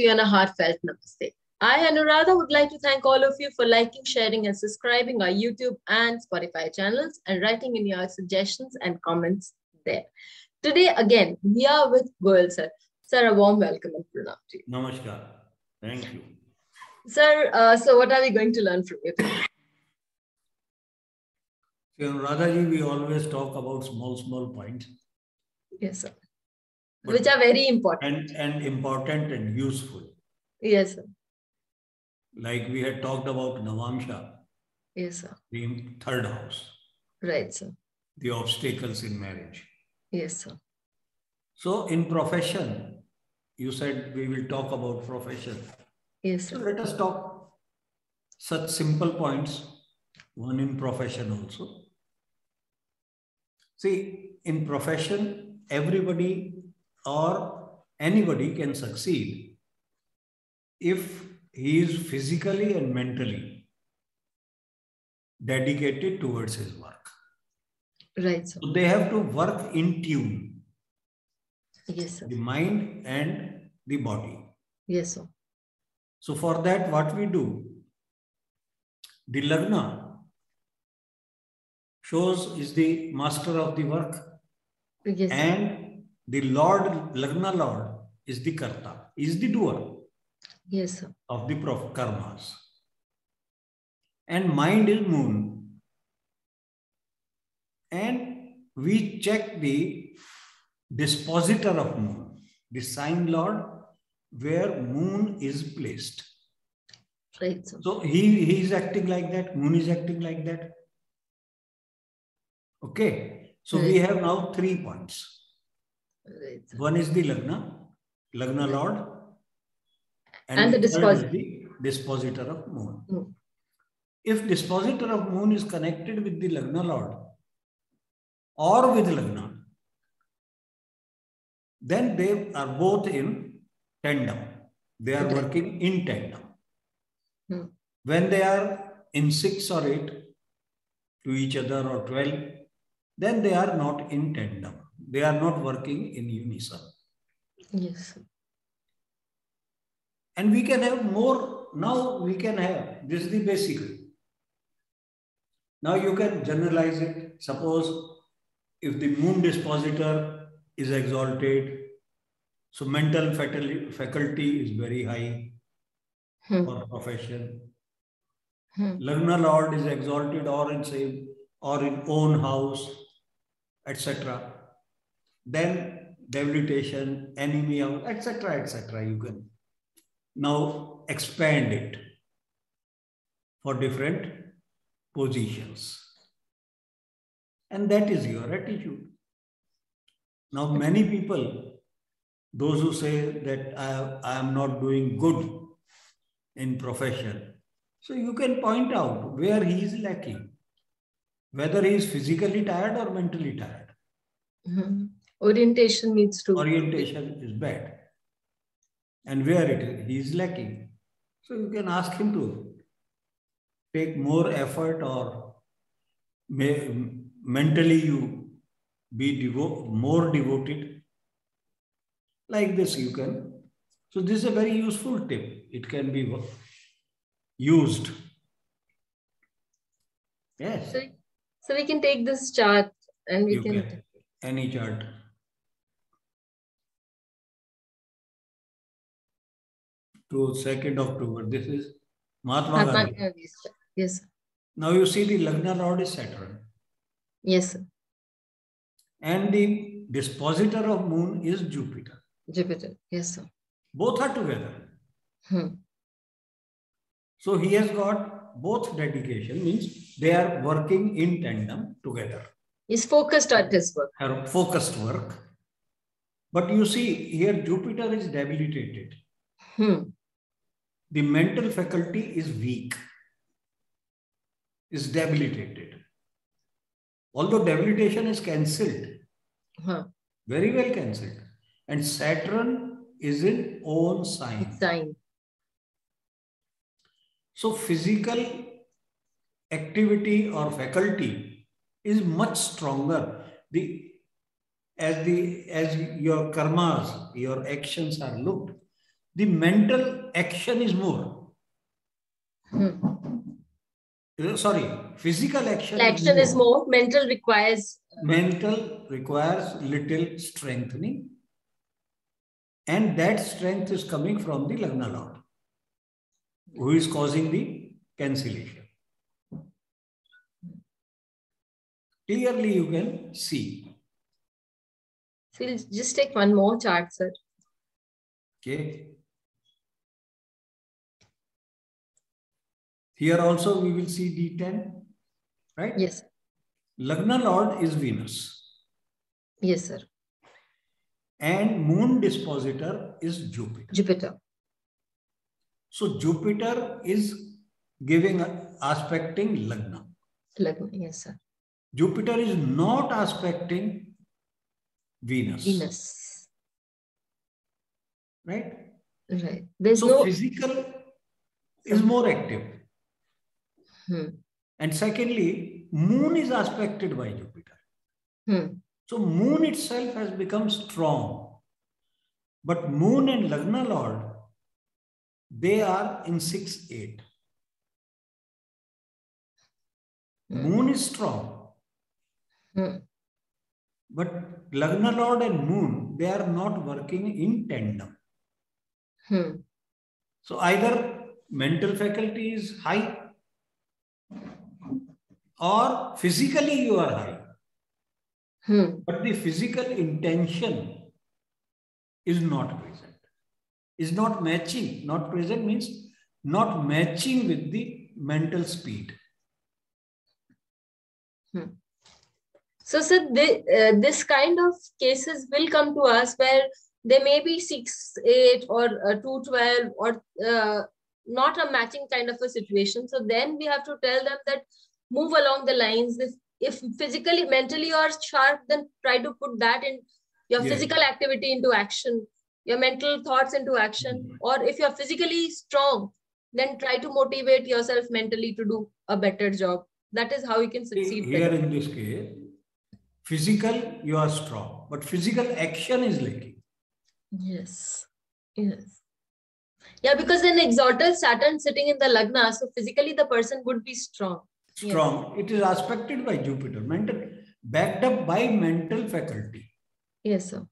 you and a heartfelt namaste. I, Anuradha, would like to thank all of you for liking, sharing, and subscribing our YouTube and Spotify channels and writing in your suggestions and comments there. Today, again, we are with Goel sir. Sir, a warm welcome and pranam to you. Namaskar. Thank you. Sir, so what are we going to learn from you today? So, Radhaji, we always talk about small points. Yes, sir. Which are very important. And important and useful. Yes, sir. Like we had talked about Navamsha. Yes, sir. The third house. Right, sir. The obstacles in marriage. Yes, sir. So in profession, you said we will talk about profession. Yes, sir. So let us talk such simple points, one in profession also. See, in profession, everybody or anybody can succeed if he is physically and mentally dedicated towards his work. Right, sir. So they have to work in tune. Yes, sir. The mind and the body. Yes, sir. So for that, what we do, the Lagna shows is the master of the work. Yes, sir. And the Lord, Lagna Lord, is the Karta, is the doer. Yes, sir. Of the karmas. And mind is moon. And we check the dispositor of moon, the sign Lord, where moon is placed. Right, sir. So he is acting like that, moon is acting like that. Okay. So right. We have now 3 points. Right, sir. One is the Lagna Lord. And the dispositor. Is the dispositor of moon. If dispositor of moon is connected with the Lagna Lord or with Lagna, then they are both in tandem. They are working in tandem. When they are in 6 or 8 to each other or 12, then they are not in tandem. They are not working in unison. Yes. And we can have more. Now we can have, this is the basic. Now you can generalize it. Suppose if the moon dispositor is exalted, so mental faculty is very high for profession. Lagna Lord is exalted or in own house, etc. Then debilitation, enemy, etc. You can now expand it for different positions. And that is your attitude. Now, many people, those who say that I am not doing good in profession, so you can point out where he is lacking, whether he is physically tired or mentally tired. Orientation needs to. Orientation is bad. And where it is, he is lacking. So you can ask him to take more effort, or mentally you be more devoted. Like this you can. So this is a very useful tip. It can be used. Yes. So we can take this chart and we can. Any chart. To 2nd October. This is Mahatma Gandhi. Yes. Now you see the Lagna Lord is Saturn. Yes, sir. And the dispositor of moon is Jupiter. Jupiter. Yes, sir. Both are together. So he has got both dedication, means they are working in tandem together. He's focused on his work. Focused work. But you see, here Jupiter is debilitated. The mental faculty is weak, is debilitated. Although debilitation is cancelled, very well cancelled. And Saturn is in own sign. So physical activity or faculty is much stronger. As your karmas, your actions are looked, the mental action is more. Sorry, physical action is more. Mental requires little strengthening. And that strength is coming from the Lagna Lord, who is causing the cancellation. Clearly you can see. So we'll just take one more chart, sir. Okay. Here also we will see D10, right? Yes. Lagna Lord is Venus. Yes, sir. And moon dispositor is Jupiter. So Jupiter is giving aspecting Lagna. Lagna, yes, sir. Jupiter is not aspecting Venus. Right? Right. There's so physical is more active. And secondly, moon is aspected by Jupiter. So moon itself has become strong. But moon and Lagna Lord, they are in 6-8. Moon is strong. But Lagna Lord and moon, they are not working in tandem. So either mental faculty is high or physically you are high. But the physical intention is not present. Is not matching. Not present means not matching with the mental speed. So, sir, this kind of cases will come to us where they may be 6-8 or 2-12 or not a matching kind of a situation. So then we have to tell them that move along the lines. If physically, mentally you are sharp, then try to put that in your physical activity into action, your mental thoughts into action. Or if you're physically strong, then try to motivate yourself mentally to do a better job. That is how you can succeed. Here in this case, physical, you are strong, but physical action is lacking. Yes. Yes. Yeah, because then exalted Saturn sitting in the Lagna, so physically the person would be strong. Strong. Yes. It is aspected by Jupiter, mental, backed up by mental faculty. Yes, sir.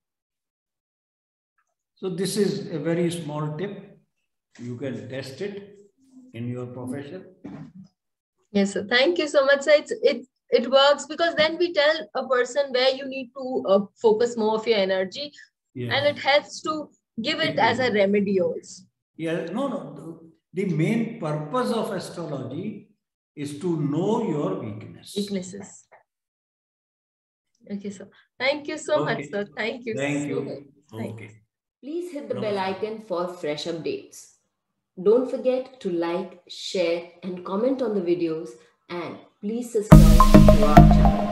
So this is a very small tip. You can test it in your profession. Yes, sir. Thank you so much, sir. It works because then we tell a person where you need to focus more of your energy, and it helps to give it as a remedy also. Yeah, no. The main purpose of astrology is to know your weaknesses. Okay, sir. Thank you so much, sir. Thank you. Thank you. Okay. Please hit the bell icon for fresh updates. Don't forget to like, share, and comment on the videos, and please subscribe to our channel.